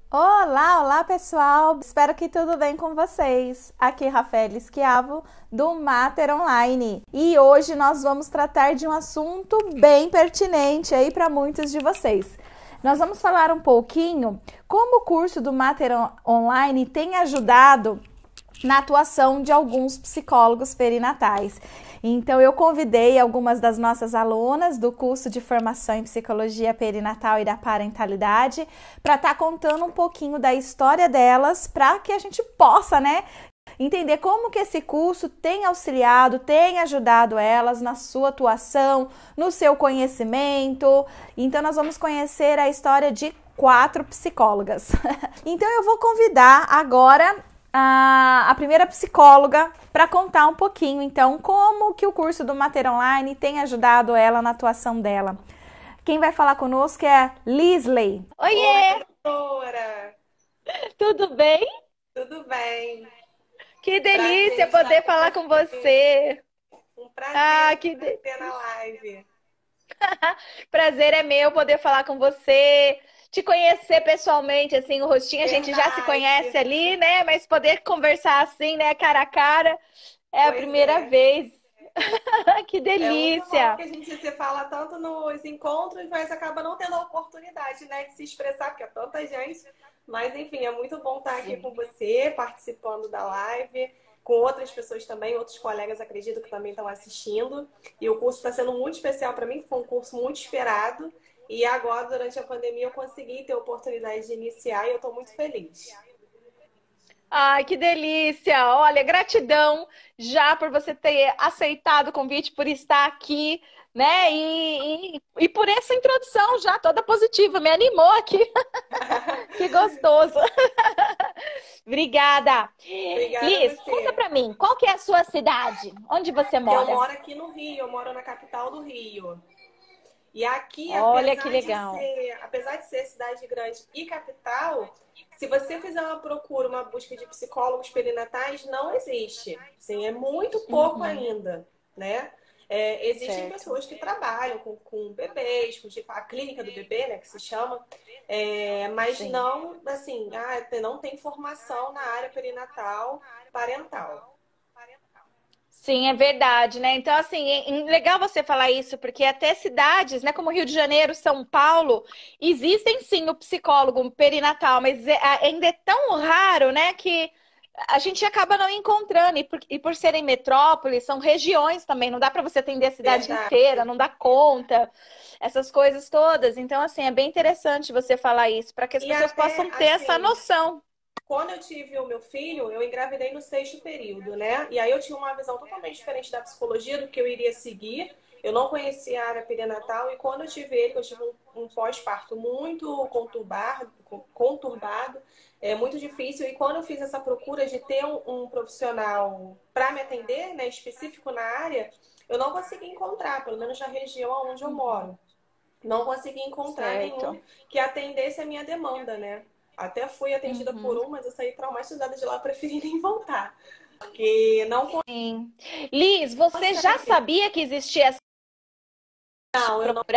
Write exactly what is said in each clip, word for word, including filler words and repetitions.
Olá, olá pessoal! Espero que tudo bem com vocês. Aqui é Rafaela Schiavo do Mater Online e hoje nós vamos tratar de um assunto bem pertinente aí para muitos de vocês. Nós vamos falar um pouquinho como o curso do Mater Online tem ajudado na atuação de alguns psicólogos perinatais. Então, eu convidei algumas das nossas alunas do curso de formação em psicologia perinatal e da parentalidade para estar tá contando um pouquinho da história delas, para que a gente possa, né, entender como que esse curso tem auxiliado, tem ajudado elas na sua atuação, no seu conhecimento. Então, nós vamos conhecer a história de quatro psicólogas. Então, eu vou convidar agora a, a primeira psicóloga para contar um pouquinho, então, como que o curso do Mater Online tem ajudado ela na atuação dela. Quem vai falar conosco é a Lisley. Oiê! Oi, doutora! Tudo bem? Tudo bem? Que delícia Prazer poder estar com falar com você. você. Um prazer Ah, ter que de... você na live. prazer é meu poder falar com você, te conhecer pessoalmente, assim, o rostinho a gente já se conhece Verdade. ali, né? Mas poder conversar assim, né, cara a cara, é a Pois primeira é. vez. Que É muito bom delícia! que a gente se fala tanto nos encontros, mas acaba não tendo a oportunidade, né, de se expressar, porque é tanta gente. Mas, enfim, é muito bom estar aqui Sim. com você, participando da live, com outras pessoas também, outros colegas, acredito, que também estão assistindo. E o curso está sendo muito especial para mim, foi um curso muito esperado. E agora, durante a pandemia, eu consegui ter a oportunidade de iniciar e eu estou muito feliz. Ai, que delícia! Olha, gratidão já por você ter aceitado o convite, por estar aqui, né? E, e, e por essa introdução já toda positiva, me animou aqui. Que gostoso! Obrigada! Obrigada a Liz, conta você. pra mim, qual que é a sua cidade? Onde você Eu mora? moro aqui no Rio, eu moro na capital do Rio. E aqui, Olha que apesar de legal. ser, apesar de ser cidade grande e capital, se você fizer uma procura, uma busca de psicólogos perinatais, não existe. Sim, é muito pouco Uhum, ainda, né? É, existem certo. pessoas que trabalham com, com bebês, com tipo, a clínica do bebê, né, que se chama, é, mas Sim. não, assim, ah, não tem formação na área perinatal parental. Sim, é verdade, né? Então, assim, é é legal você falar isso, porque até cidades, né, como Rio de Janeiro, São Paulo, existem sim o psicólogo perinatal, mas é- ainda é tão raro, né, que a gente acaba não encontrando. E por, e por serem metrópoles, são regiões também, não dá para você atender a cidade inteira, Verdade. não dá conta, essas coisas todas. Então, assim, é bem interessante você falar isso, para que as E pessoas até, possam ter essa assim, noção. quando eu tive o meu filho, eu engravidei no sexto período, né? E aí eu tinha uma visão totalmente diferente da psicologia, do que eu iria seguir. Eu não conhecia a área perinatal e quando eu tive ele, eu tive um, um pós-parto muito conturbado, conturbado, é muito difícil. E quando eu fiz essa procura de ter um, um profissional para me atender, né, específico na área, eu não consegui encontrar, pelo menos na região onde eu moro. Não consegui encontrar nenhum Certo. que atendesse a minha demanda, né? Até fui atendida por Uhum. um, mas eu saí traumatizada de lá, preferi nem voltar. Porque não Sim. Liz, você já consegue. sabia que existia essa Não, eu não. procurar?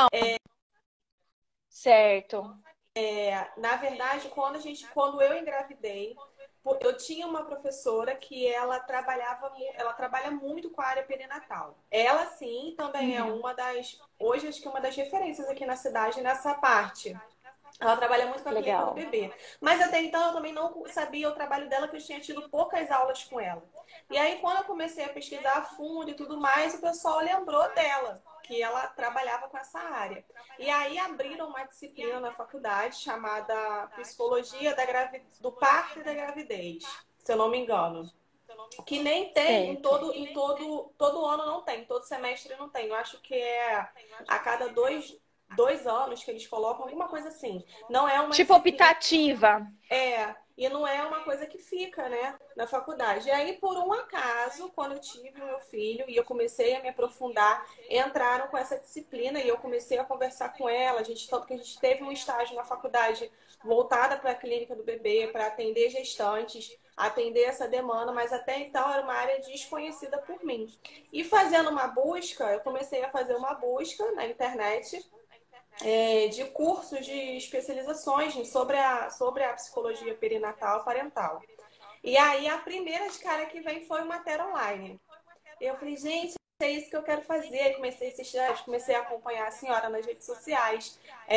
Certo. Na verdade, quando a gente, quando eu engravidei, eu tinha uma professora que ela trabalhava, ela trabalha muito com a área perinatal. Ela sim, também é Uhum. uma das, hoje acho que é uma das referências aqui na cidade nessa parte. Ela trabalha muito com a clínica do Legal. bebê. Mas até então eu também não sabia o trabalho dela, que eu tinha tido poucas aulas com ela. E aí, quando eu comecei a pesquisar a fundo e tudo mais, o pessoal lembrou dela, que ela trabalhava com essa área. E aí abriram uma disciplina na faculdade chamada Psicologia da Gravi... do Parto e da Gravidez, se eu não me engano. Que nem tem em Certo. todo, em todo, todo ano não tem, todo semestre não tem. Eu acho que é a cada dois, dois anos que eles colocam, alguma coisa assim. Não é uma Tipo disciplina. optativa. É, e não é uma coisa que fica, né, na faculdade. E aí, por um acaso, quando eu tive o meu filho e eu comecei a me aprofundar, entraram com essa disciplina e eu comecei a conversar com ela. A gente, tanto que a gente teve um estágio na faculdade voltada para a clínica do bebê, para atender gestantes, atender essa demanda, mas até então era uma área desconhecida por mim. E fazendo uma busca, eu comecei a fazer uma busca na internet é, de cursos de especializações sobre a, sobre a psicologia perinatal e parental. E aí a primeira de cara que vem foi o Mater Online. Eu falei, gente, é isso que eu quero fazer. Comecei a assistir, comecei a acompanhar a senhora nas redes sociais.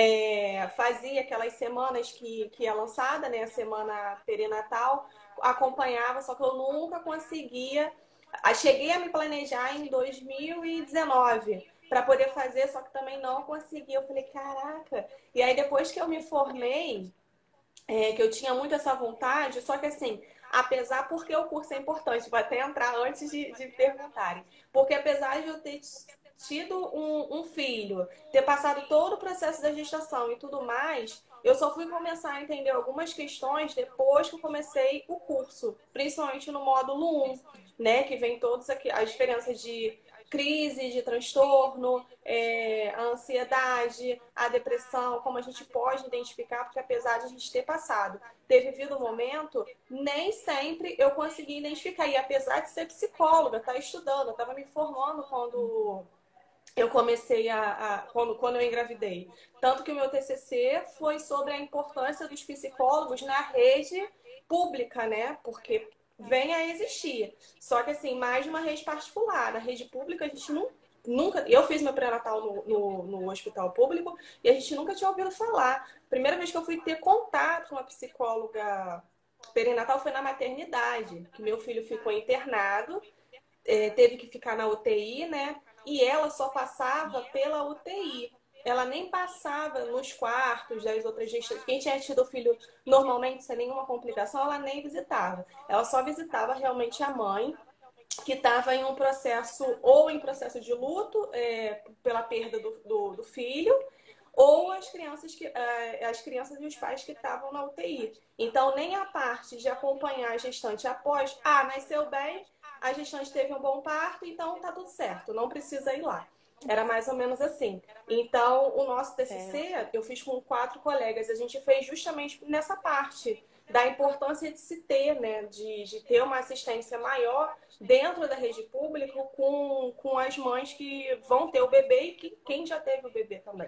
É, fazia aquelas semanas que, que é lançada, né? A semana perinatal. Acompanhava, só que eu nunca conseguia. Cheguei a me planejar em dois mil e dezenove para poder fazer, só que também não consegui. Eu falei, caraca. E aí depois que eu me formei, é, que eu tinha muito essa vontade, só que assim, apesar, porque o curso é importante, vou até entrar antes de, de perguntarem, porque apesar de eu ter tido um, um filho, ter passado todo o processo da gestação e tudo mais, eu só fui começar a entender algumas questões depois que eu comecei o curso, principalmente no módulo um, né, que vem todas as diferenças de crise, de transtorno, é, a ansiedade, a depressão, como a gente pode identificar, porque apesar de a gente ter passado, ter vivido um momento, nem sempre eu consegui identificar. E apesar de ser psicóloga, estar estudando, eu estava me formando quando eu comecei a, a quando, quando eu engravidei. Tanto que o meu T C C foi sobre a importância dos psicólogos na rede pública, né? Porque vem a existir. Só que assim, mais de uma rede particular. Na rede pública a gente não, nunca. Eu fiz meu pré-natal no, no, no hospital público e a gente nunca tinha ouvido falar. Primeira vez que eu fui ter contato com uma psicóloga perinatal foi na maternidade, que meu filho ficou internado, é, teve que ficar na U T I, né? E ela só passava pela U T I. Ela nem passava nos quartos das outras gestantes. Quem tinha tido filho normalmente sem nenhuma complicação, ela nem visitava. Ela só visitava realmente a mãe, que estava em um processo, ou em processo de luto, é, pela perda do, do, do filho, ou as crianças, que, as crianças e os pais que estavam na U T I. Então, nem a parte de acompanhar a gestante após, ah, nasceu bem, a gestante teve um bom parto, então tá tudo certo, não precisa ir lá. Era mais ou menos assim. Então, o nosso T C C, eu fiz com quatro colegas, a gente fez justamente nessa parte da importância de se ter, né, de, de ter uma assistência maior dentro da rede pública com, com as mães que vão ter o bebê e que, quem já teve o bebê também.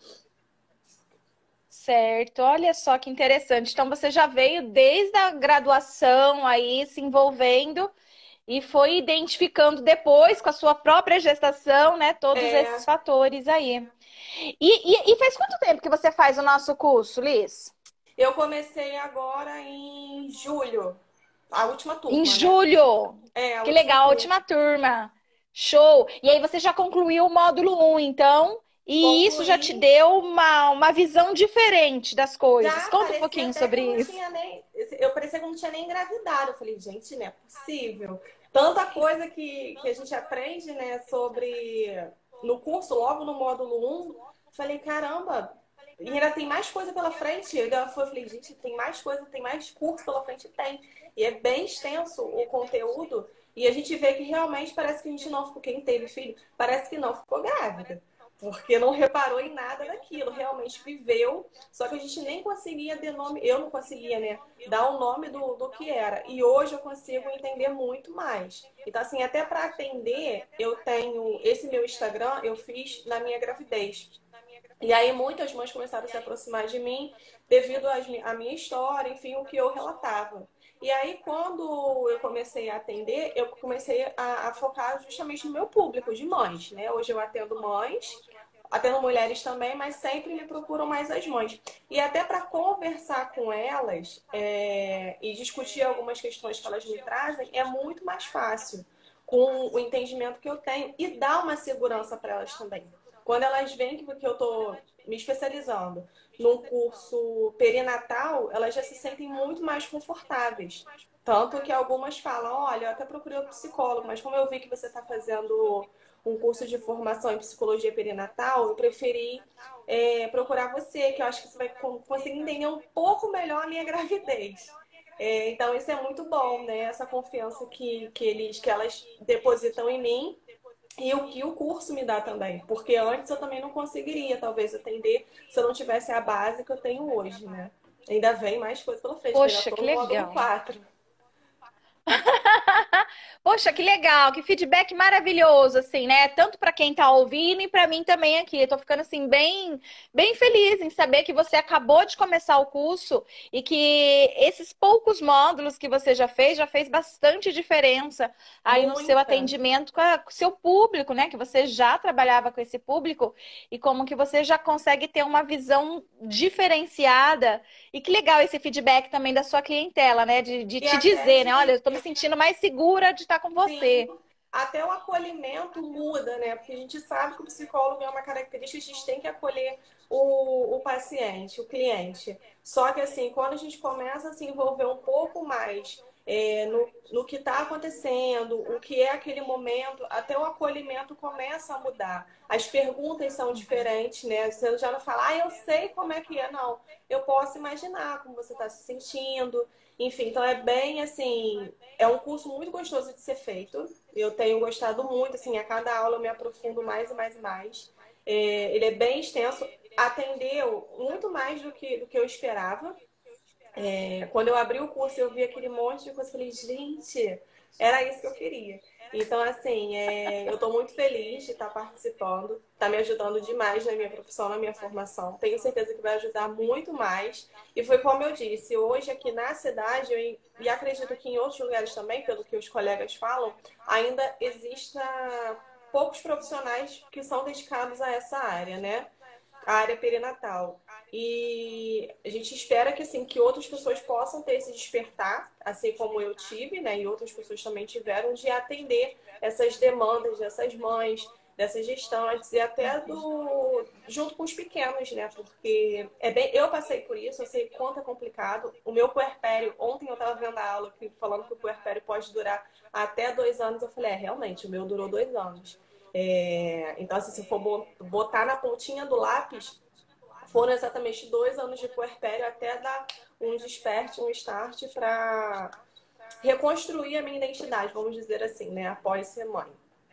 Certo, olha só que interessante. Então você já veio desde a graduação aí se envolvendo e foi identificando depois com a sua própria gestação, né, todos É. esses fatores aí. E, e, e faz quanto tempo que você faz o nosso curso, Liz? Eu comecei agora em julho, a última turma, Em né? julho. É, a Que última legal, a turma. última turma. Show. E aí você já concluiu o módulo um, então, e isso já te Concluí. deu uma, uma visão diferente das coisas. Já Conta um parecia pouquinho até que sobre eu não isso. tinha nem. Eu parecia que eu não tinha nem engravidado. Eu falei, gente, não é possível. Tanta coisa que, que a gente aprende, né, sobre. No curso, logo no módulo um, falei, caramba, e ainda tem mais coisa pela frente. Eu ainda falei, gente, tem mais coisa, tem mais curso pela frente? Tem. E é bem extenso o conteúdo. E a gente vê que realmente parece que a gente não ficou. Quem teve filho, parece que não ficou grávida. Porque não reparou em nada daquilo, realmente viveu, só que a gente nem conseguia dar nome, eu não conseguia, né, dar o nome do, do que era. E hoje eu consigo entender muito mais. Então, assim, até para atender, eu tenho esse meu Instagram, eu fiz na minha gravidez. E aí muitas mães começaram a se aproximar de mim devido à minha história, enfim, o que eu relatava. E aí, quando eu comecei a atender, eu comecei a, a focar justamente no meu público de mães, né? Hoje eu atendo mães, atendo mulheres também, mas sempre me procuram mais as mães. E até para conversar com elas é, e discutir algumas questões que elas me trazem, é muito mais fácil com o entendimento que eu tenho e dá uma segurança para elas também. Quando elas veem que eu estou me especializando num curso perinatal, elas já se sentem muito mais confortáveis. Tanto que algumas falam, olha, eu até procurei um psicólogo, mas como eu vi que você está fazendo um curso de formação em psicologia perinatal, eu preferi é, procurar você, que eu acho que você vai conseguir entender um pouco melhor a minha gravidez. É, então, isso é muito bom, né? Essa confiança que, que, eles, que elas depositam em mim. E o que o curso me dá também, porque antes eu também não conseguiria, talvez, atender se eu não tivesse a base que eu tenho hoje, né? Ainda vem mais coisa pela frente, Poxa, ainda que tô no módulo legal. quatro. Poxa, que legal, que feedback maravilhoso, assim, né? Tanto para quem tá ouvindo e para mim também aqui. Eu tô ficando assim bem, bem feliz em saber que você acabou de começar o curso e que esses poucos módulos que você já fez já fez bastante diferença aí no seu Muita. atendimento com, a- com o seu público, né? Que você já trabalhava com esse público e como que você já consegue ter uma visão diferenciada. E que legal esse feedback também da sua clientela, né? De, de E te até dizer, né? Olha, eu de, tô me sentindo mais segura de estar com sim, você. até o acolhimento muda, né? Porque a gente sabe que o psicólogo é uma característica, a gente tem que acolher o, o paciente, o cliente. Só que assim, quando a gente começa a se envolver um pouco mais é, no, no que está acontecendo, o que é aquele momento, até o acolhimento começa a mudar. As perguntas são diferentes, né? Você já não fala, ah, eu sei como é que é, não. Eu posso imaginar como você está se sentindo. Enfim, então é bem assim, é um curso muito gostoso de ser feito. Eu tenho gostado muito, assim, a cada aula eu me aprofundo mais e mais e mais. É, ele é bem extenso, atendeu muito mais do que, do que eu esperava. É, quando eu abri o curso, eu vi aquele monte de coisa, eu falei, gente, era isso que eu queria. Então, assim, é, eu estou muito feliz de estar participando, está me ajudando demais na minha profissão, na minha formação. Tenho certeza que vai ajudar muito mais. E foi como eu disse, hoje aqui na cidade, eu, e acredito que em outros lugares também, pelo que os colegas falam, ainda exista poucos profissionais que são dedicados a essa área, né? A área perinatal. E a gente espera que assim que outras pessoas possam ter esse despertar, assim como eu tive, né, e outras pessoas também tiveram, de atender essas demandas dessas mães, dessas gestantes e até do junto com os pequenos, né? Porque é bem, eu passei por isso, eu sei quanto é complicado. O meu puerpério, ontem eu estava vendo a aula aqui, falando que o puerpério pode durar até dois anos. Eu falei, é, realmente, o meu durou dois anos. É, então, assim, se for botar na pontinha do lápis, foram exatamente dois anos de puerpério até dar um desperte, um start para reconstruir a minha identidade, vamos dizer assim, né? Após ser mãe.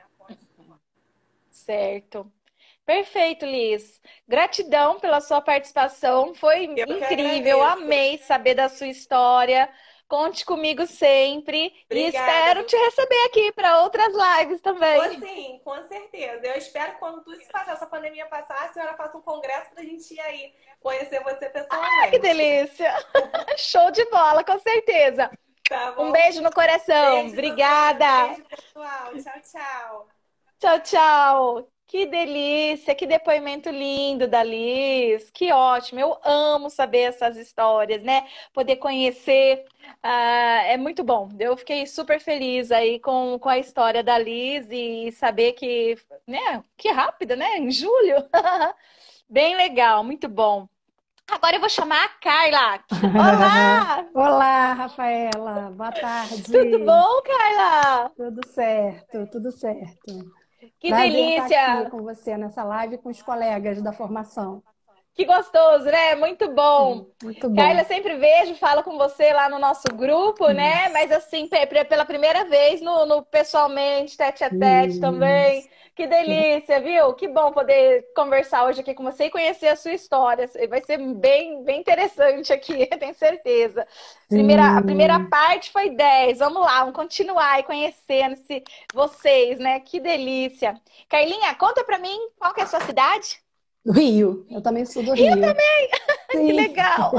Certo. Perfeito, Liz. Gratidão pela sua participação. Foi Eu que incrível. agradeço. Amei saber da sua história. Conte comigo sempre e Obrigada, espero viu? te receber aqui para outras lives Ou também. sim, com certeza. Eu espero que quando tudo se passar, essa pandemia passar, a senhora faça um congresso para a gente ir aí conhecer você Ai, que pessoalmente. delícia! Show de bola, com certeza. Tá Um bom? beijo no coração. Beijo, doutora. Obrigada. Beijo, pessoal. Tchau, tchau. Tchau, tchau. Que delícia, que depoimento lindo da Liz. Que ótimo. Eu amo saber essas histórias, né? Poder conhecer, ah, é muito bom. Eu fiquei super feliz aí com, com a história da Liz e saber que, né? Que rápido, né? Em julho. Bem legal, muito bom. Agora eu vou chamar a Carla. Olá! Olá, Rafaela. Boa Tudo tarde. bom, Carla? Tudo certo, tudo certo. Que Prazer estar aqui delícia! com você nessa live com os colegas da formação. Que gostoso, né? Muito bom. Sim, muito Carla, bom. sempre vejo, falo com você lá no nosso grupo, né? Isso, Mas assim, pe- pe- pela primeira vez no, no pessoalmente, tete a tete também. isso. Que delícia, viu? Que bom poder conversar hoje aqui com você e conhecer a sua história. Vai ser bem, bem interessante aqui, tenho certeza. Primeira, a primeira Sim. parte foi dez. Vamos lá, vamos continuar aí conhecendo esse, vocês, né? Que delícia. Carlinha, conta pra mim qual que é a sua cidade? Do Rio. Eu também sou do Rio Rio. também! Que Sim, legal!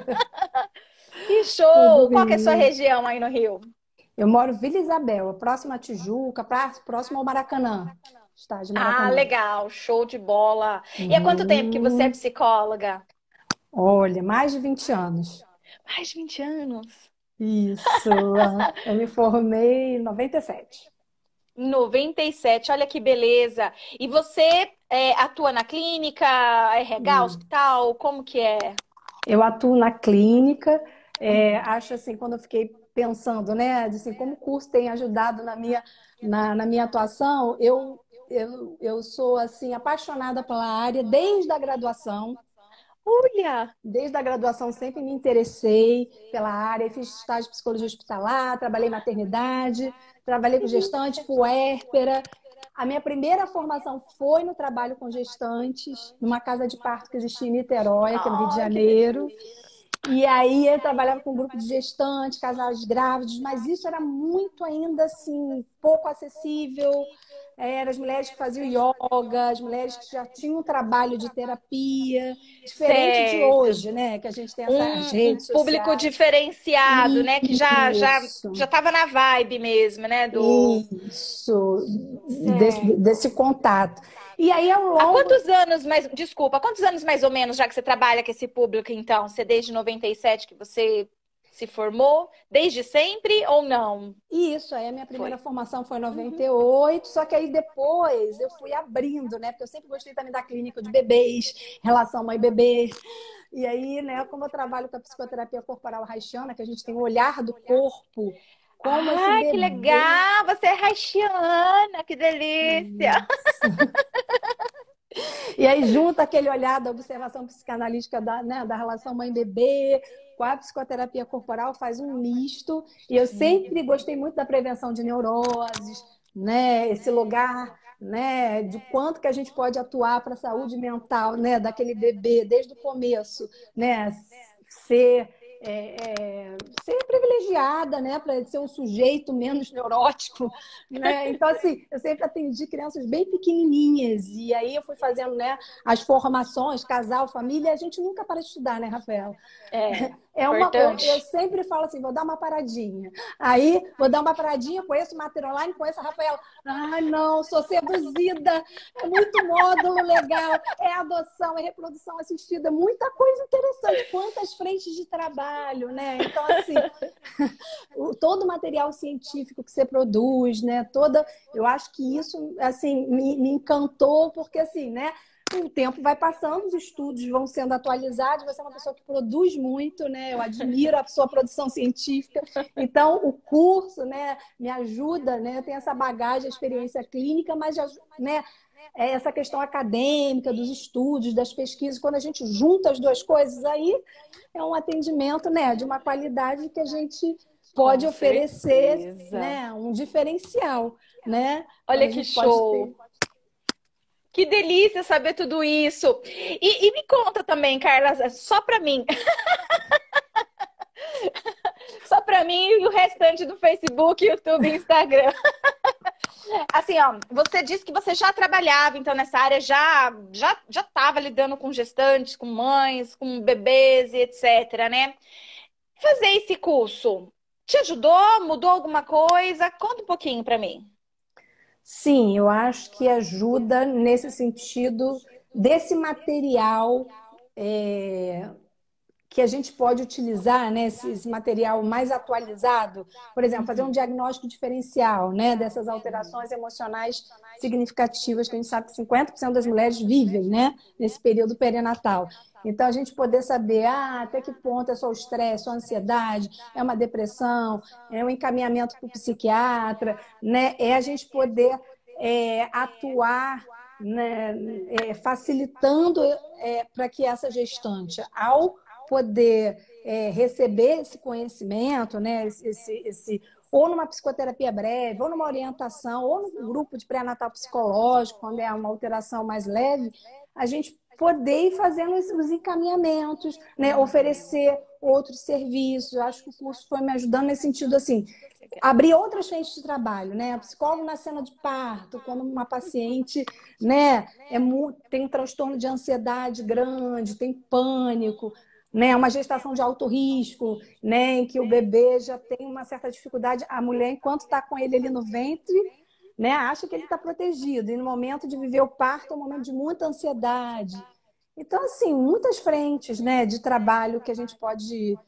Que sou do show! Qual que é a sua Rio. região aí no Rio? Eu moro em Vila Isabel, próxima a Tijuca, pra- próximo ao Maracanã. Estádio Ah, Maracanã. legal! Show de bola! E há quanto tempo que você é Uhum. psicóloga? Olha, mais de vinte anos. Mais de vinte anos. Isso. Eu me formei em noventa e sete. noventa e sete, olha que beleza! E você é, atua na clínica, R H, hospital? Como que é? Eu atuo na clínica, é, acho assim, quando eu fiquei pensando, né, de assim, como o curso tem ajudado na minha, na, na minha atuação, eu, eu, eu sou assim, apaixonada pela área desde a graduação. Olha! Desde a graduação sempre me interessei pela área, fiz estágio de psicologia hospitalar, trabalhei em maternidade, trabalhei com gestante, puérpera. A minha primeira formação foi no trabalho com gestantes, numa casa de parto que existia em Niterói, aqui no Rio de Ai, que Janeiro. delícia! E aí eu trabalhava com um grupo de gestantes, casais grávidos, mas isso era muito ainda assim, pouco acessível. Eram as mulheres que faziam yoga, as mulheres que já tinham um trabalho de terapia, diferente de Certo. hoje, né? Que a gente tem essas Um, um redes público sociais. diferenciado, né? Que já já Isso, já estava na vibe mesmo, né? Do isso, desse, certo. desse contato. E aí, ao Há longo. quantos anos mais, desculpa, há quantos anos mais ou menos já que você trabalha com esse público, então? Você desde noventa e sete que você se formou? Desde sempre ou não? Isso, aí a minha primeira Foi. formação foi em noventa Uhum. e oito, só que aí depois eu fui abrindo, né? Porque eu sempre gostei também da clínica de bebês, relação mãe-bebê. E aí, né, como eu trabalho com a psicoterapia corporal haitiana, que a gente tem o olhar do corpo, como esse Ai, que bebê. legal! Você é haitiana, que delícia! E aí, junto aquele olhar da observação psicanalítica da, né, da relação mãe-bebê, com a psicoterapia corporal, faz um misto. E eu sempre gostei muito da prevenção de neuroses, né? Esse lugar, né, de quanto que a gente pode atuar para a saúde mental, né, daquele bebê desde o começo, né? Ser é, é, ser privilegiada, né, para ser um sujeito menos neurótico, né? Então, assim, eu sempre atendi crianças bem pequenininhas e aí eu fui fazendo, né, as formações, casal, família, e a gente nunca para de estudar, né, Rafael? É, É uma, eu, eu importante. sempre falo assim, vou dar uma paradinha. Aí, vou dar uma paradinha, conheço o Mater Online, conheço a Rafaela. Ah, não, sou seduzida. É muito módulo legal. É adoção, é reprodução assistida, muita coisa interessante. Quantas frentes de trabalho, né? Então, assim, todo o material científico que você produz, né? Toda, eu acho que isso, assim, me, me encantou, porque, assim, né? O tempo vai passando, os estudos vão sendo atualizados, você é uma pessoa que produz muito, né? Eu admiro a sua produção científica. Então, o curso, né, me ajuda, né? Eu tenho essa bagagem, a experiência clínica, mas, né, é essa questão acadêmica, dos estudos, das pesquisas, quando a gente junta as duas coisas, aí é um atendimento, né, de uma qualidade que a gente pode Com oferecer, certeza. né, um diferencial, né? Quando Olha a que gente pode ter. show. Que delícia saber tudo isso. E, e me conta também, Carla, só para mim, só para mim e o restante do Facebook, YouTube e Instagram. Assim, ó, você disse que você já trabalhava então nessa área, já já já estava lidando com gestantes, com mães, com bebês e etc, né? Fazer esse curso te ajudou? Mudou alguma coisa? Conta um pouquinho para mim. Sim, eu acho que ajuda nesse sentido desse material é, que a gente pode utilizar, né, esse, esse material mais atualizado, por exemplo, fazer um Uhum. diagnóstico diferencial, né, dessas alterações emocionais significativas que a gente sabe que cinquenta por cento das mulheres vivem, né, nesse período perinatal. Então, a gente poder saber ah, até que ponto é só o estresse, só a ansiedade, é uma depressão, é um encaminhamento para o psiquiatra, né, é a gente poder é, atuar, né, é, facilitando é, para que essa gestante, ao poder é, receber esse conhecimento, né, esse, esse, esse, ou numa psicoterapia breve, ou numa orientação, ou num grupo de pré-natal psicológico, quando é uma alteração mais leve, a gente poder ir fazendo os encaminhamentos, né, oferecer outros serviços. Eu acho que o curso foi me ajudando nesse sentido, assim, abrir outras frentes de trabalho, né? Psicólogo na cena de parto, quando uma paciente, né, é muito, tem um transtorno de ansiedade grande, tem pânico, né, uma gestação de alto risco, né, em que o bebê já tem uma certa dificuldade, a mulher, enquanto está com ele ali no ventre, né, acha que ele está protegido, e no momento de viver o parto é um momento de muita ansiedade. Então, assim, muitas frentes, né, de trabalho que a gente pode,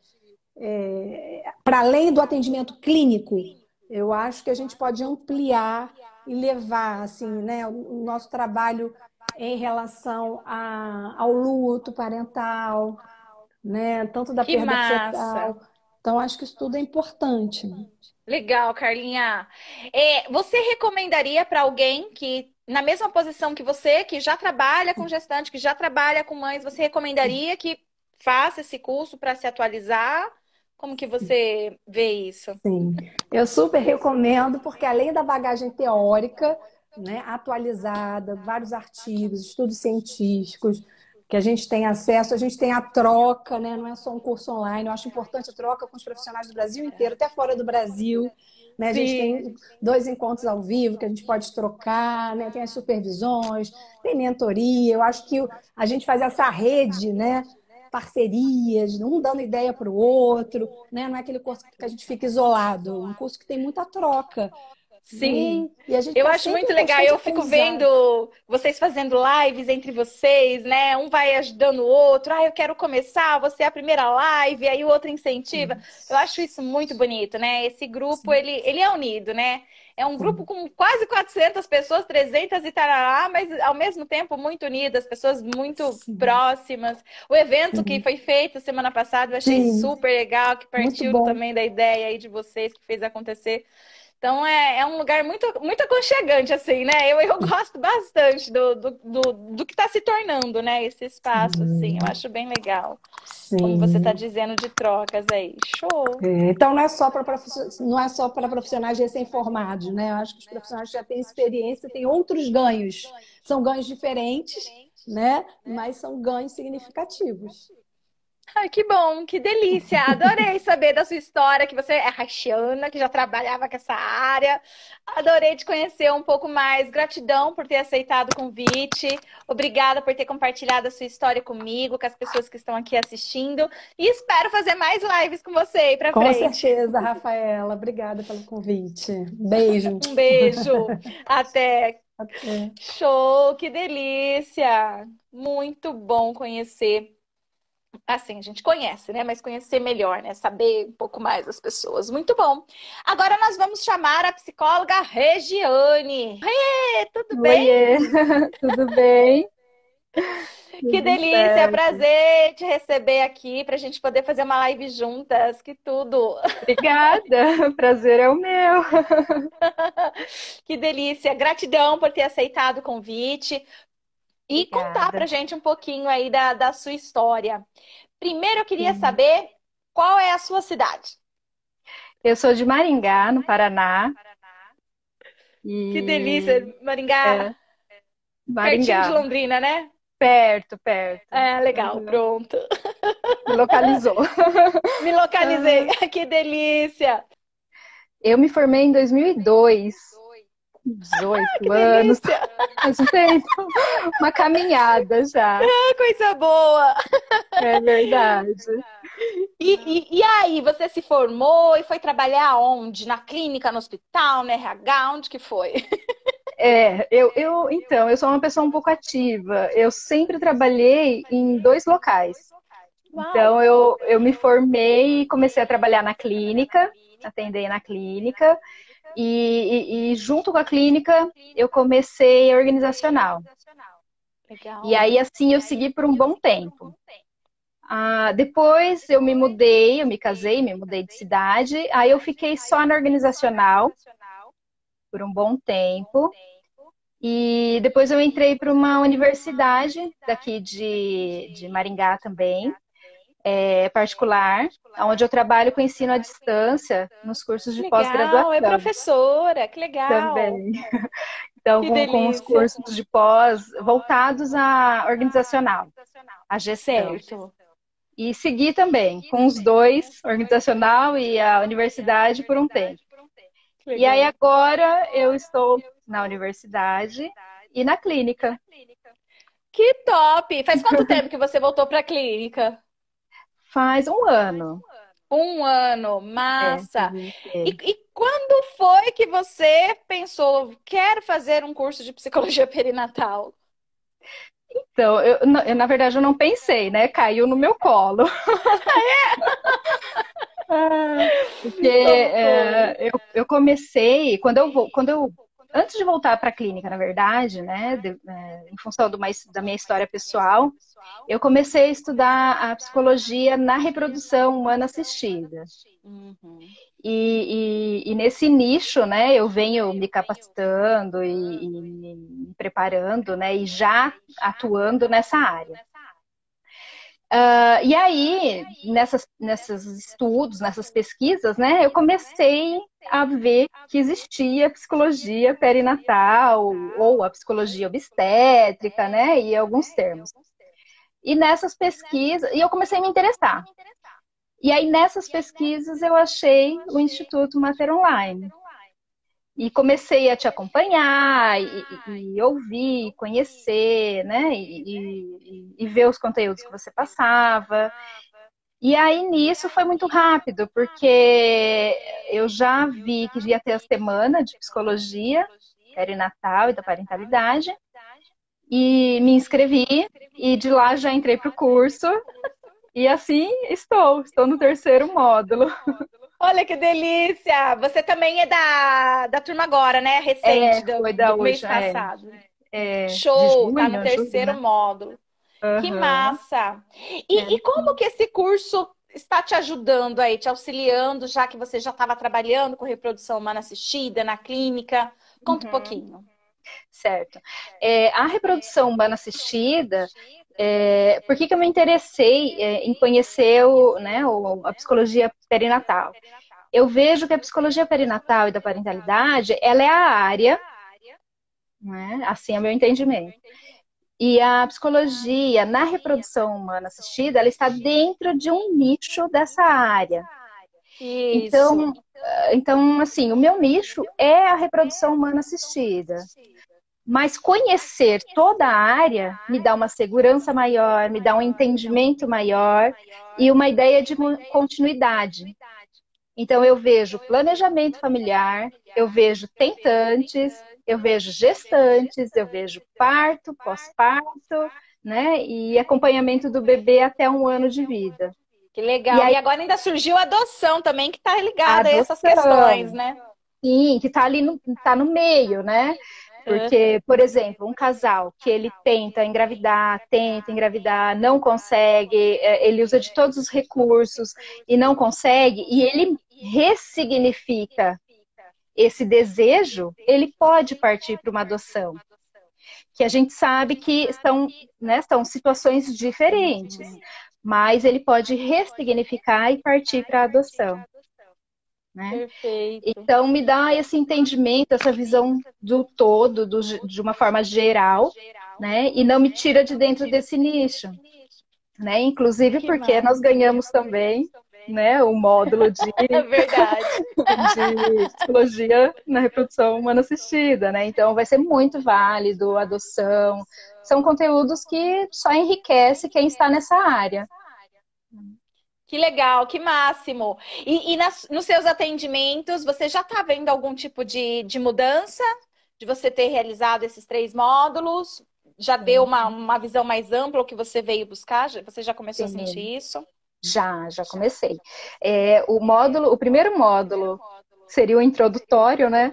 é, para além do atendimento clínico, eu acho que a gente pode ampliar e levar, assim, né, o nosso trabalho em relação a, ao luto parental, né? Tanto da Que perda massa. fetal. Então, acho que isso tudo é importante. Legal, Carlinha. É, você recomendaria para alguém que, na mesma posição que você, que já trabalha com gestante, que já trabalha com mães, você recomendaria que faça esse curso para se atualizar? Como que você vê isso? Sim, eu super recomendo, porque além da bagagem teórica, né, atualizada, vários artigos, estudos científicos, que a gente tem acesso, a gente tem a troca, né? Não é só um curso online. Eu acho importante a troca com os profissionais do Brasil inteiro, até fora do Brasil. Né? A gente tem dois encontros ao vivo que a gente pode trocar, né? Tem as supervisões, tem mentoria. Eu acho que a gente faz essa rede, né? Parcerias, um dando ideia para o outro, né? Não é aquele curso que a gente fica isolado, um curso que tem muita troca. Sim, e a gente eu tá acho sempre muito em legal. constante Eu fico aprendizado. vendo vocês fazendo lives entre vocês, né? Um vai ajudando o outro. Ah, eu quero começar, você é a primeira live, aí o outro incentiva. Eu acho isso muito bonito, né? Esse grupo, ele, ele é unido, né? É um grupo com quase quatrocentas pessoas, trezentas e tarará, mas ao mesmo tempo muito unidas, pessoas muito Sim. próximas. O evento que Sim. foi feito semana passada, eu achei Sim. super legal, que Muito partiu bom. também da ideia aí de vocês, que fez acontecer. Então é, é um lugar muito, muito aconchegante, assim, né? Eu, eu gosto bastante do, do, do, do que está se tornando, né? Esse espaço, assim. Eu acho bem legal. Como você está Sim. dizendo de trocas aí. Show! É, então não é só para não é só para profissionais recém-formados, né? Eu acho que os profissionais que já têm experiência têm outros ganhos. São ganhos diferentes, né? Mas são ganhos significativos. Ai, que bom, que delícia! Adorei saber da sua história, que você é haitiana, que já trabalhava com essa área. Adorei te conhecer um pouco mais. Gratidão por ter aceitado o convite. Obrigada por ter compartilhado a sua história comigo, com as pessoas que estão aqui assistindo. E espero fazer mais lives com você aí pra Com frente. certeza, Rafaela. Obrigada pelo convite. Beijo. Um beijo. Até. Até. Show, que delícia! Muito bom conhecer. Assim, a gente conhece, né? Mas conhecer melhor, né? Saber um pouco mais das pessoas. Muito bom. Agora nós vamos chamar a psicóloga Regiane. Oi, tudo bem? Oiê, tudo bem? Que Tudo delícia, é certo. prazer te receber aqui para a gente poder fazer uma live juntas. Que tudo! Obrigada, o prazer é o meu. Que delícia! Gratidão por ter aceitado o convite. E contar Obrigada. pra gente um pouquinho aí da, da sua história. Primeiro eu queria Sim. saber qual é a sua cidade. Eu sou de Maringá, no Paraná. Que E delícia, Maringá, é, pertinho de Maringá, Londrina, né? perto, perto. É, legal, Uhum. pronto. Me localizou. Me localizei, que delícia. Eu me formei em dois mil e dois, dezoito Que anos, delícia, faz um tempo, uma caminhada já, coisa boa. é verdade. E, e, e aí, você se formou e foi trabalhar onde? Na clínica, no hospital, no R H? Onde que foi? É, eu, eu, então, eu sou uma pessoa um pouco ativa. Eu sempre trabalhei em dois locais. Uau. Então, eu, eu me formei e comecei a trabalhar na clínica, atender na clínica, e, e, e junto com a clínica, eu comecei a organizacional. Legal. E aí, assim, eu segui por um bom tempo. Ah, depois, eu me mudei, eu me casei, me mudei de cidade, aí eu fiquei só na organizacional por um bom tempo. E depois eu entrei para uma universidade daqui de, de Maringá também, é, particular, onde eu trabalho com ensino à distância nos cursos de Legal, é pós-graduação professora, que legal. também. Então, Que com, com os delícia. cursos de pós voltados à organizacional, à gestão. Certo. E segui também com os dois, organizacional e a universidade, por um tempo. E aí Legal. agora eu estou na universidade e na clínica. Que top! Faz quanto tempo que você voltou para a clínica? Faz um ano. Um ano, É, massa. é. E, e quando foi que você pensou, quero fazer um curso de psicologia perinatal? Então, eu, na- eu, na verdade eu não pensei, né? Caiu no meu colo. Ah, Porque Como é, foi? eu, eu comecei, quando eu, vou- quando eu, antes de voltar para a clínica, na verdade, né, de- é, em função de uma his- da minha história pessoal, eu comecei a estudar a psicologia na reprodução humana assistida. Uhum. E, e- e nesse nicho, né, eu venho me capacitando e, e me preparando, né, e já atuando nessa área. Ah, e aí, nessas, nesses estudos, nessas pesquisas, né, eu comecei a ver que existia a psicologia perinatal ou a psicologia obstétrica, né, e alguns termos. E nessas pesquisas, e eu comecei a me interessar. E aí nessas pesquisas eu achei o Instituto Mater Online. E comecei a te acompanhar, e, e, e ouvir, conhecer, né? E, e, e ver os conteúdos que você passava. E aí nisso foi muito rápido, porque eu já vi que ia ter a semana de psicologia perinatal e da parentalidade, e me inscrevi, e de lá já entrei para o curso, e assim estou, estou no terceiro módulo. Olha que delícia! Você também é da, da turma agora, né? Recente, É, do, foi da do mês hoje, é. passado. É, de Show! junho, Tá no julho, terceiro né? módulo. Que Uhum. massa! E, É. e como que esse curso está te ajudando aí, te auxiliando, já que você já estava trabalhando com reprodução humana assistida na clínica? Conta um pouquinho. Certo. É, a reprodução humana assistida, é, por que que eu me interessei é, em conhecer o, né, o, a psicologia perinatal? Eu vejo que a psicologia perinatal e da parentalidade, ela é a área, né, assim é o meu entendimento. E a psicologia na reprodução humana assistida, ela está dentro de um nicho dessa área. Isso. Então, então, assim, o meu nicho é a reprodução humana assistida. Mas conhecer toda a área me dá uma segurança maior, me dá um entendimento maior e uma ideia de continuidade. Então, eu vejo planejamento familiar, eu vejo tentantes, eu vejo gestantes, eu vejo parto, pós-parto, né? E acompanhamento do bebê até um ano de vida. Que legal. E, aí, e agora ainda surgiu a adoção também, que está ligada a, a essas questões, né? Sim, que está ali no, tá no meio, né? Porque, por exemplo, um casal que ele tenta engravidar, tenta engravidar, não consegue, ele usa de todos os recursos e não consegue, e ele ressignifica esse desejo, ele pode partir para uma adoção. Que a gente sabe que são, né, são situações diferentes, mas ele pode ressignificar e partir para a adoção. Né? Perfeito. Então, me dá esse entendimento, essa visão do todo, do, de uma forma geral, né? E não me tira de dentro desse nicho. Né? Inclusive porque nós ganhamos também, né, o módulo de, é verdade. de psicologia na reprodução humana assistida. Né? Então, vai ser muito válido, adoção. São conteúdos que só enriquecem quem está nessa área. Que legal, que máximo. E, e nas, nos seus atendimentos, você já está vendo algum tipo de, de mudança? De você ter realizado esses três módulos? Já deu uma, uma visão mais ampla o que você veio buscar? Você já começou Sim. a sentir isso? Já, já comecei. É, o módulo, o primeiro módulo seria o introdutório, né?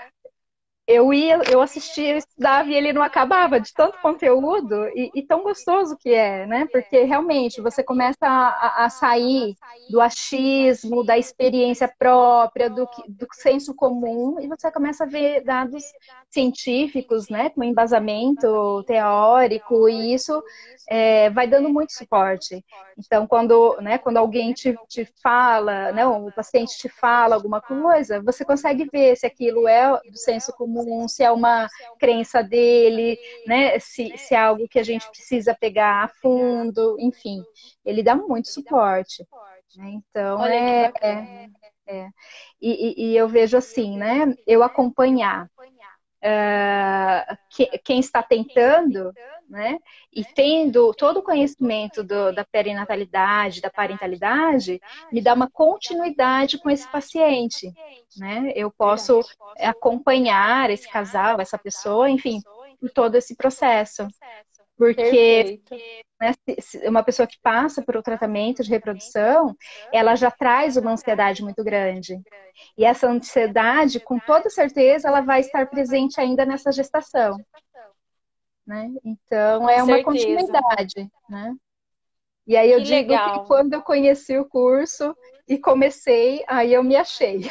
Eu ia, eu assistia, eu estudava e ele não acabava de tanto conteúdo e, e tão gostoso que é, né? Porque realmente você começa a, a sair do achismo, da experiência própria, do, do senso comum e você começa a ver dados científicos, né? Com embasamento teórico e isso é, vai dando muito suporte. Então, quando, né, quando alguém te, te fala, né, o paciente te fala alguma coisa, você consegue ver se aquilo é do senso comum, se é uma crença dele, né, se, se é algo que a gente precisa pegar a fundo, enfim, ele dá muito suporte. Né? Então, Olha é, que bacana. é, é. E, e, e eu vejo assim, né, eu acompanhar uh, que, quem está tentando, né, e tendo todo o conhecimento do, da perinatalidade, da parentalidade, me dá uma continuidade com esse paciente, né? Eu posso acompanhar esse casal, essa pessoa, enfim, por todo esse processo. Porque né, uma pessoa que passa por um tratamento de reprodução, ela já traz uma ansiedade muito grande. E essa ansiedade, com toda certeza, ela vai estar presente ainda nessa gestação. Né? Então, Com é uma certeza. continuidade, né? E aí eu que digo legal. que quando eu conheci o curso e comecei, aí eu me achei.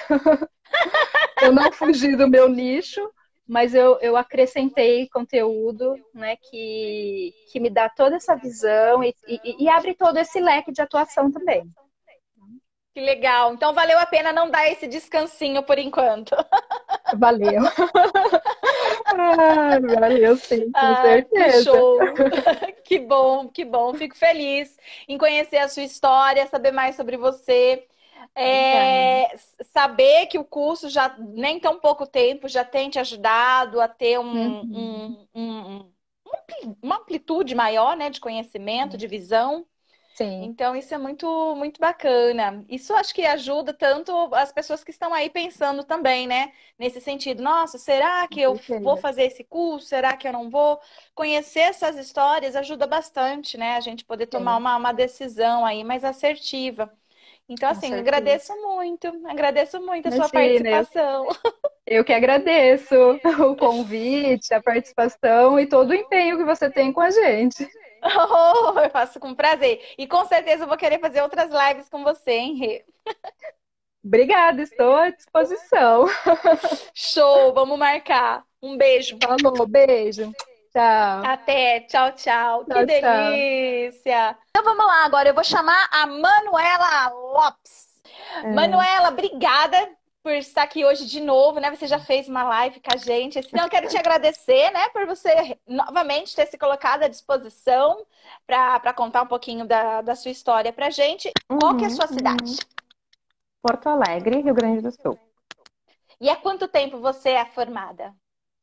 Eu não fugi do meu nicho, mas eu, eu acrescentei conteúdo, né, que, que me dá toda essa visão e, e, e abre todo esse leque de atuação também. Que legal. Então, valeu a pena não dar esse descansinho por enquanto. Valeu. Ah, valeu sim, com Ah, que certeza. show! Que bom, que bom. Fico feliz em conhecer a sua história, saber mais sobre você. Obrigada. É, s- saber que o curso já nem tão pouco tempo já tem te ajudado a ter um, Uhum. um- um- um ampli- uma amplitude maior, né, de conhecimento, de visão. Sim, Então, isso é muito, muito bacana. Isso acho que ajuda tanto as pessoas que estão aí pensando também, né? Nesse sentido, nossa, será com que eu vou certeza. fazer esse curso? Será que eu não vou? Conhecer essas histórias ajuda bastante, né? A gente poder tomar Sim, uma, uma decisão aí mais assertiva. Então, com assim, certeza. agradeço muito, agradeço muito a sua Imagina, eu, participação. eu que agradeço o convite, a participação e todo o empenho que você tem com a gente. Oh, eu faço com prazer. E com certeza eu vou querer fazer outras lives com você, hein, Rê? Obrigada, estou à disposição. Show, vamos marcar. Um beijo. Falou, beijo. Tchau. Até, tchau, tchau. Que Tchau, tchau. delícia! Então vamos lá, agora eu vou chamar a Manuela Lopes. É, Manuela, obrigada por estar aqui hoje de novo, né? Você já fez uma live com a gente. Então, eu quero te agradecer, né, por você novamente ter se colocado à disposição para contar um pouquinho da, da sua história pra gente. Qual que é a Uhum, sua uhum. cidade? Porto Alegre, Rio Grande do Sul. E há quanto tempo você é formada?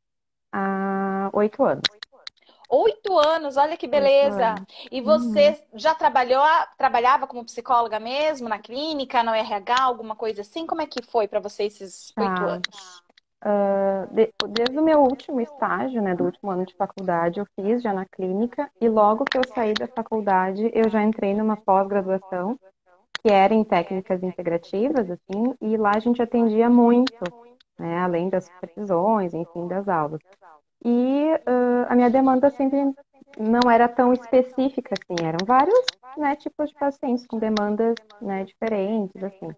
Há oito anos. Oito anos, olha que Oito beleza. anos. E Uhum. você já trabalhou, trabalhava como psicóloga mesmo, na clínica, no R H, alguma coisa assim? Como é que foi para você esses oito Tá. anos? Ah, de- desde o meu último estágio, né, do último ano de faculdade, eu fiz já na clínica e logo que eu saí da faculdade, eu já entrei numa pós-graduação que era em técnicas integrativas, assim, e lá a gente atendia muito, né, além das supervisões, enfim, das aulas. E ah, a minha demanda sempre não era tão específica, assim, eram vários, né, tipos de pacientes com demandas, né, diferentes, assim.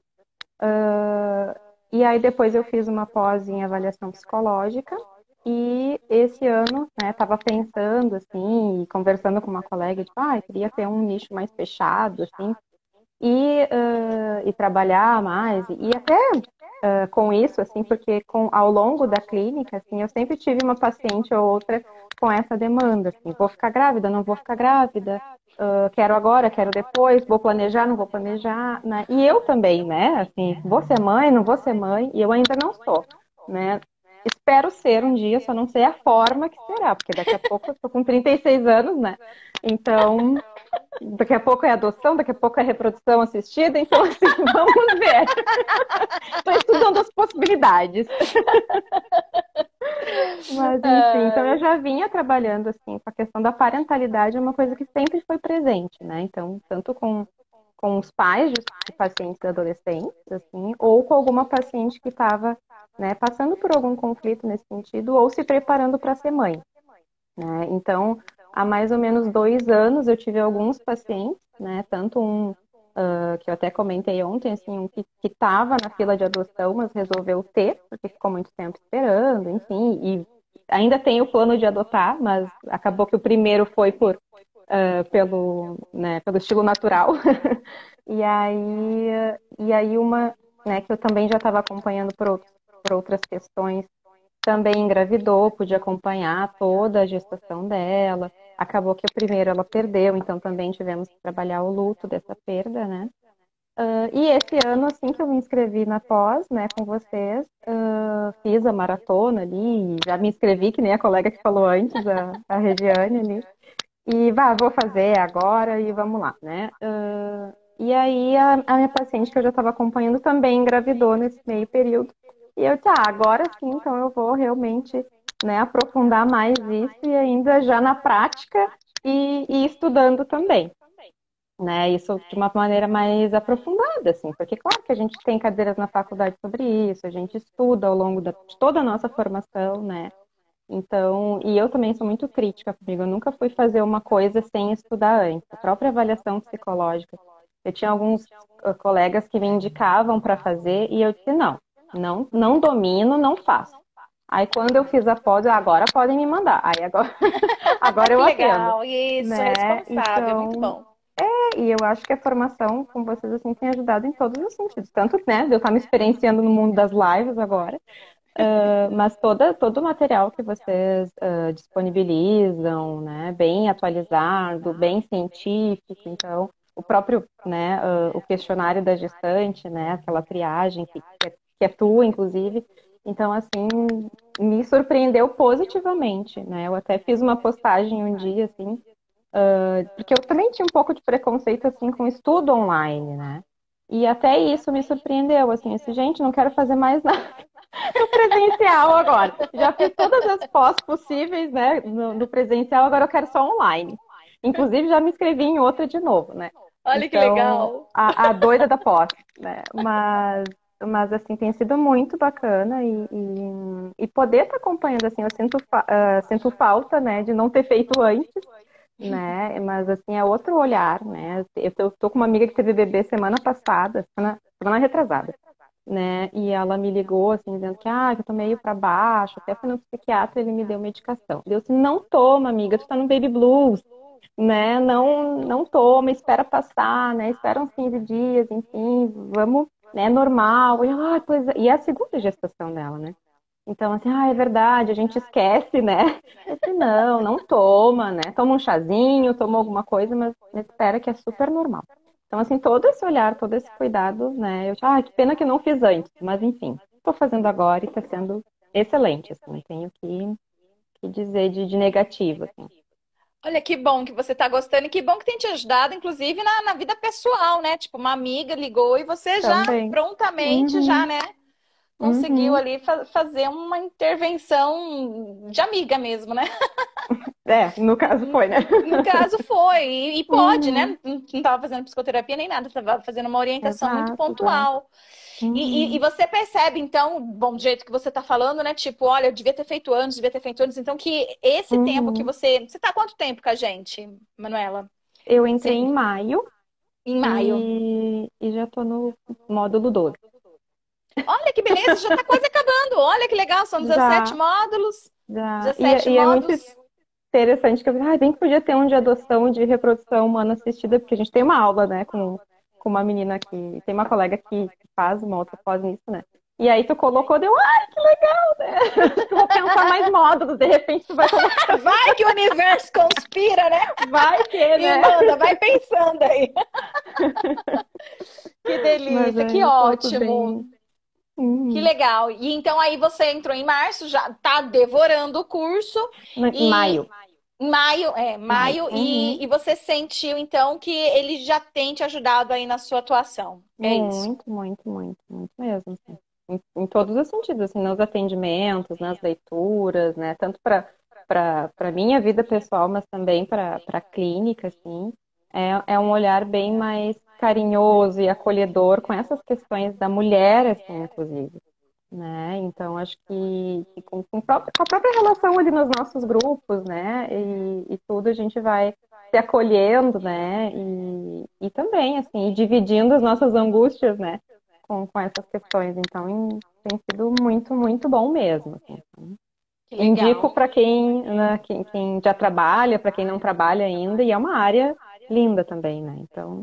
Ah, e aí depois eu fiz uma pós em avaliação psicológica e esse ano, né, estava pensando, assim, e conversando com uma colega, tipo, ah, eu queria ter um nicho mais fechado, assim, e, ah, e trabalhar mais, e até ah, com isso, assim, porque com, ao longo da clínica, assim, eu sempre tive uma paciente ou outra com essa demanda, assim, vou ficar grávida, não vou ficar grávida, ah, quero agora, quero depois, vou planejar, não vou planejar, né? E eu também, né, assim, vou ser mãe, não vou ser mãe, e eu ainda não sou, né? Espero ser um dia, só não sei a forma que será, porque daqui a pouco eu tô com trinta e seis anos, né? Então, daqui a pouco é adoção, daqui a pouco é reprodução assistida, então assim, vamos ver. Estou estudando as possibilidades. Mas enfim, então eu já vinha trabalhando assim com a questão da parentalidade, é uma coisa que sempre foi presente, né? Então, tanto com, com os pais de, de pacientes adolescentes, assim, ou com alguma paciente que estava, né, passando por algum conflito nesse sentido, ou se preparando para ser mãe, né? Então, há mais ou menos dois anos eu tive alguns pacientes, né? Tanto um uh, que eu até comentei ontem, assim, um que estava na fila de adoção, mas resolveu ter, porque ficou muito tempo esperando, enfim, e ainda tem o plano de adotar, mas acabou que o primeiro foi por uh, pelo, né, pelo estilo natural. E aí, e aí uma, né, que eu também já estava acompanhando por, outros, por outras questões também engravidou, pude acompanhar toda a gestação dela. Acabou que o primeiro ela perdeu, então também tivemos que trabalhar o luto dessa perda, né? Uh, e esse ano, assim que eu me inscrevi na pós, né, com vocês, uh, fiz a maratona ali, já me inscrevi, que nem a colega que falou antes, a, a Regiane ali, e vá, vou fazer agora e vamos lá, né? Uh, e aí a, a minha paciente que eu já estava acompanhando também engravidou nesse meio período. E eu, tá, agora sim, então eu vou realmente, né, aprofundar mais isso e ainda já na prática e, e estudando também, né? Isso de uma maneira mais aprofundada, assim, porque claro que a gente tem cadeiras na faculdade sobre isso, a gente estuda ao longo da, de toda a nossa formação, né? Então, e eu também sou muito crítica comigo, eu nunca fui fazer uma coisa sem estudar antes. A própria avaliação psicológica. Eu tinha alguns uh, colegas que me indicavam para fazer e eu disse, não, não, não domino, não faço. Aí quando eu fiz a pós, eu, agora podem me mandar. Aí agora, agora Que eu atendo, legal, isso, né? responsável, muito Então, bom. e eu acho que a formação com vocês assim tem ajudado em todos os sentidos. Tanto, né, de eu estar me experienciando no mundo das lives agora, Uh, mas toda, todo o material que vocês uh, disponibilizam, né, bem atualizado, bem científico, então, o próprio, né, uh, o questionário da gestante, né, aquela triagem que, que, é, que é tua, inclusive, então, assim, me surpreendeu positivamente, né, eu até fiz uma postagem um dia, assim, uh, porque eu também tinha um pouco de preconceito, assim, com estudo online, né, e até isso me surpreendeu, assim, assim, gente, não quero fazer mais nada no presencial agora. Já fiz todas as pós possíveis, né, no, no presencial, agora eu quero só online. Inclusive, já me inscrevi em outra de novo, né? Olha que Então, legal. a, a doida da pós, né? Mas, mas, assim, tem sido muito bacana e, e, e poder estar acompanhando, assim, eu sinto, uh, sinto falta, né, de não ter feito antes, né? Mas, assim, é outro olhar, né? Eu tô, tô com uma amiga que teve bebê semana passada, semana, semana retrasada, né? E ela me ligou, assim, dizendo que, ah, que eu tô meio pra baixo, até fui no psiquiatra, ele me deu medicação. Eu disse, não toma, amiga, tu tá no baby blues, né? Não, não toma, espera passar, né? Espera uns quinze dias, enfim, vamos, né? Normal. E ela, ah, pois é. E é a segunda gestação dela, né? Então, assim, ah, é verdade, a gente esquece, né? Eu disse, não, não toma, né? Toma um chazinho, toma alguma coisa, mas espera que é super normal. Então, assim, todo esse olhar, todo esse cuidado, né? Eu, ah, que pena que não fiz antes, mas enfim, estou fazendo agora e está sendo excelente, assim, não tenho que, que dizer de, de negativo, assim. Olha que bom que você tá gostando e que bom que tem te ajudado, inclusive na, na vida pessoal, né? Tipo, uma amiga ligou e você já Também. prontamente Uhum. já, né? Conseguiu Uhum. ali fa fazer uma intervenção de amiga mesmo, né? É, no caso foi, né? No caso foi. E, e pode, Uhum. né? Não estava fazendo psicoterapia nem nada, estava fazendo uma orientação muito Exato, exato. pontual. Uhum. E, e, e você percebe, então, bom, do jeito que você está falando, né? Tipo, olha, eu devia ter feito antes, devia ter feito antes. Então, que esse Uhum. tempo que você. Você está há quanto tempo com a gente, Manuela? Eu entrei Sim. em maio. Em maio. E, e já tô no módulo doze. Olha que beleza, já está quase acabando. Olha que legal, são dezessete Já, módulos. já. dezessete E, e é muito módulos. interessante que eu ah, bem que podia ter um de adoção de reprodução humana assistida, porque a gente tem uma aula, né, com, com uma menina que tem uma colega que faz uma outra pós nisso, né? E aí tu colocou, deu, ai, que legal, né? Acho que vou pensar mais módulos, de repente tu vai colocar. Vai que o universo conspira, né? Vai que, né? E manda, vai pensando aí. Que delícia, que ótimo. Bem... Uhum. Que legal. E então aí você entrou em março, já tá devorando o curso. Em e... maio. Em maio, é, maio. Uhum. E, e você sentiu, então, que ele já tem te ajudado aí na sua atuação. É muito, isso. Muito, muito, muito, muito mesmo. Assim. Em, em todos os sentidos, assim, nos atendimentos, nas leituras, né? Tanto para para minha vida pessoal, mas também para a clínica, assim. É, é um olhar bem mais carinhoso e acolhedor com essas questões da mulher, assim, inclusive. Né? Então, acho que, que com, com, própria, com a própria relação ali nos nossos grupos, né? E, e tudo a gente vai se acolhendo, né? E, e também, assim, dividindo as nossas angústias, né? Com, com essas questões. Então, em, tem sido muito, muito bom mesmo. Assim. Indico para quem, né, quem, quem já trabalha, para quem não trabalha ainda, e é uma área linda também, né? Então.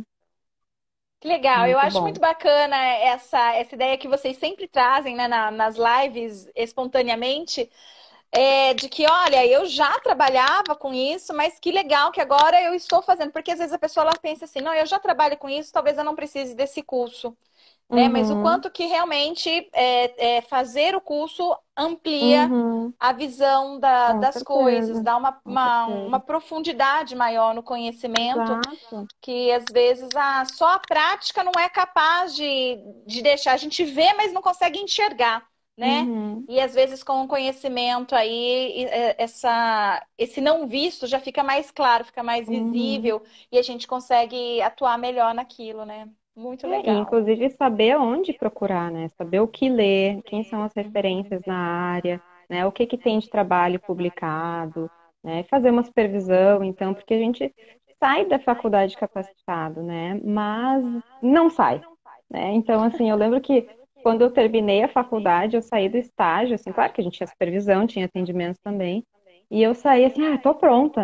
Que legal, muito eu acho bom. muito bacana essa, essa ideia que vocês sempre trazem, né, na, nas lives espontaneamente. É, de que, olha, eu já trabalhava com isso, mas que legal que agora eu estou fazendo. Porque às vezes a pessoa ela pensa assim, não, eu já trabalho com isso, talvez eu não precise desse curso. Né? Uhum. Mas o quanto que realmente é, é, fazer o curso amplia uhum. a visão da, das certeza. coisas, dá uma, uma, uma profundidade maior no conhecimento. Exato. Que às vezes a, só a prática não é capaz de, de deixar. A gente vê, mas não consegue enxergar. Né? Uhum. E às vezes com o conhecimento aí, essa, esse não visto já fica mais claro, fica mais visível, uhum. E a gente consegue atuar melhor naquilo, né? Muito legal. É, inclusive saber onde procurar, né? Saber o que ler, quem são as referências na área, né? O que que tem de trabalho publicado, né? Fazer uma supervisão, então, porque a gente sai da faculdade capacitado, né? Mas não sai, né? Então, assim, eu lembro que quando eu terminei a faculdade, eu saí do estágio, assim, claro que a gente tinha supervisão, tinha atendimentos também, e eu saí assim, ah, tô pronta, né?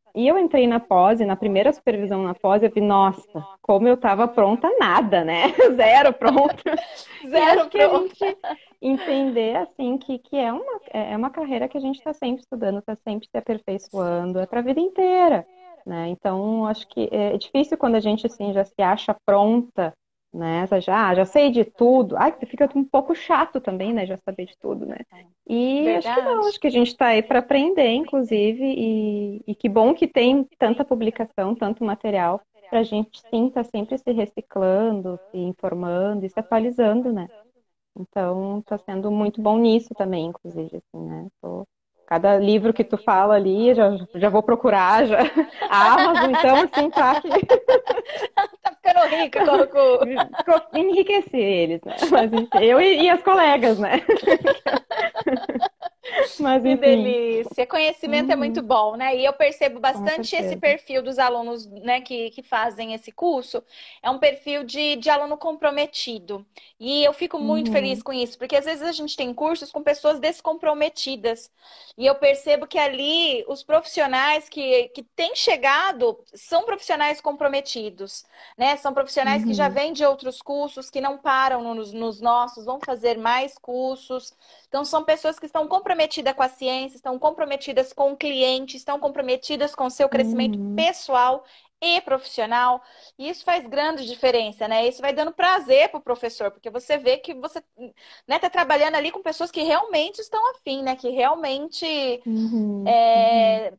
E eu entrei na pós, e na primeira supervisão na pós, eu vi, nossa, como eu tava pronta, nada, né? Zero pronta. Zero que a pronta. gente entender, assim, que, que é uma, é uma carreira que a gente está sempre estudando, está sempre se aperfeiçoando, é para a vida inteira, né? Então, acho que é difícil quando a gente, assim, já se acha pronta, né? Já, já sei de tudo. Ai, fica um pouco chato também, né? Já saber de tudo, né? E Verdade. acho que não, acho que a gente está aí para aprender, inclusive, e, e que bom que tem tanta publicação, tanto material, para a gente sim estar tá sempre se reciclando, se informando e se atualizando, né? Então, está sendo muito bom nisso também, inclusive, assim, né? Tô... Cada livro que tu fala ali, já, já vou procurar, já. A Amazon, então, assim, tá que... Tá ficando rica, Coco. Enriqueci eles, né? Mas, enfim, eu e, e as colegas, né? Mas, que enfim. delícia. Conhecimento Uhum. é muito bom, né? E eu percebo bastante certeza. esse perfil dos alunos, né, que, que fazem esse curso. É um perfil de, de aluno comprometido. E eu fico muito Uhum. feliz com isso, porque às vezes a gente tem cursos com pessoas descomprometidas. E eu percebo que ali os profissionais que, que têm chegado são profissionais comprometidos, né? São profissionais Uhum. que já vêm de outros cursos, que não param nos, nos nossos, vão fazer mais cursos. Então, são pessoas que estão comprometidas com a ciência, estão comprometidas com o cliente, estão comprometidas com o seu crescimento Uhum. pessoal e profissional. E isso faz grande diferença, né? Isso vai dando prazer para o professor, porque você vê que você, né, tá trabalhando ali com pessoas que realmente estão afim, né? Que realmente Uhum. é,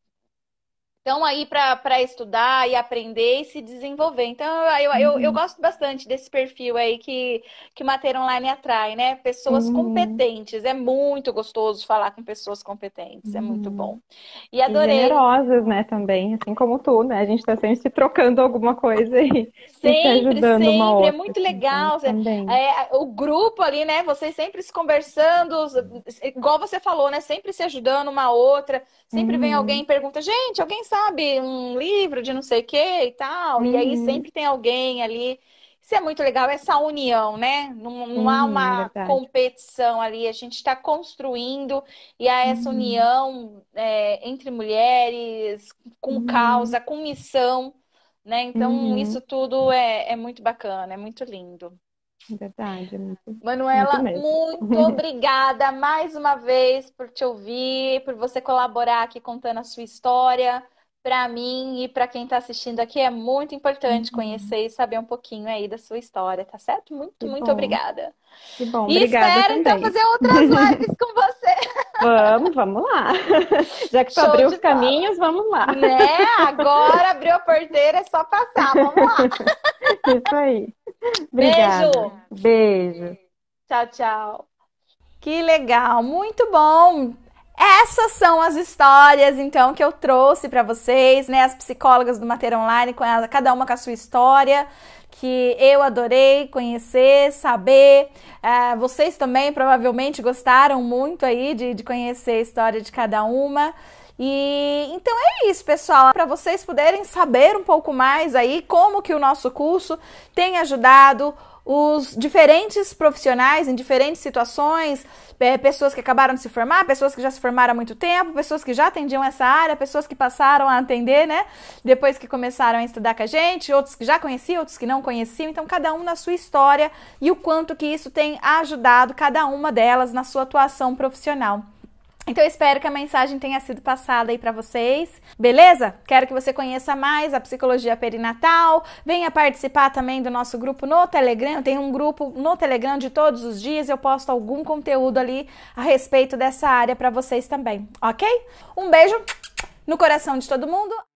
estão aí para estudar e aprender e se desenvolver. Então, eu, eu, eu, eu gosto bastante desse perfil aí que, que Mater Online atrai, né? Pessoas Uhum. competentes. É muito gostoso falar com pessoas competentes. É muito bom. E E adorei. generosas, né, também, assim como tu, né? A gente tá sempre se trocando alguma coisa e, e se Sempre, ajudando uma sempre. outra. É muito legal. Então, também. É, o grupo ali, né? Vocês sempre se conversando, igual você falou, né? Sempre se ajudando uma outra. Sempre vem Uhum. alguém e pergunta, gente, alguém sabe um livro de não sei o que e tal? E aí Uhum. sempre tem alguém ali. Isso é muito legal, essa união, né? Não, não há Uhum, uma verdade. competição ali, a gente está construindo e há essa Uhum. união é, entre mulheres, com Uhum. causa, com missão, né? Então, Uhum. isso tudo é, é muito bacana, é muito lindo. Verdade, é muito, Manuela, muito mesmo. muito obrigada mais uma vez por te ouvir, por você colaborar aqui contando a sua história. Para mim e para quem está assistindo aqui é muito importante Uhum. conhecer e saber um pouquinho aí da sua história, tá certo? Muito, Que muito bom. obrigada. Que bom, E obrigada espero então também. fazer outras lives com você. Vamos, vamos lá. Já que tu Show abriu de os caminhos, vamos lá. Né? Agora abriu a porteira, é só passar. Vamos lá. Isso aí. Obrigada. Beijo. Beijo. Tchau, tchau. Que legal, muito bom. Essas são as histórias, então, que eu trouxe para vocês, né? As psicólogas do Mater Online, com ela, cada uma com a sua história, que eu adorei conhecer, saber. É, vocês também provavelmente gostaram muito aí de, de conhecer a história de cada uma. E então é isso, pessoal, para vocês poderem saber um pouco mais aí como que o nosso curso tem ajudado os diferentes profissionais em diferentes situações, é, pessoas que acabaram de se formar, pessoas que já se formaram há muito tempo, pessoas que já atendiam essa área, pessoas que passaram a atender, né, depois que começaram a estudar com a gente, outros que já conheciam, outros que não conheciam, então cada um na sua história e o quanto que isso tem ajudado cada uma delas na sua atuação profissional. Então eu espero que a mensagem tenha sido passada aí para vocês, beleza? Quero que você conheça mais a psicologia perinatal, venha participar também do nosso grupo no Telegram, tem um grupo no Telegram de todos os dias, eu posto algum conteúdo ali a respeito dessa área para vocês também, ok? Um beijo no coração de todo mundo.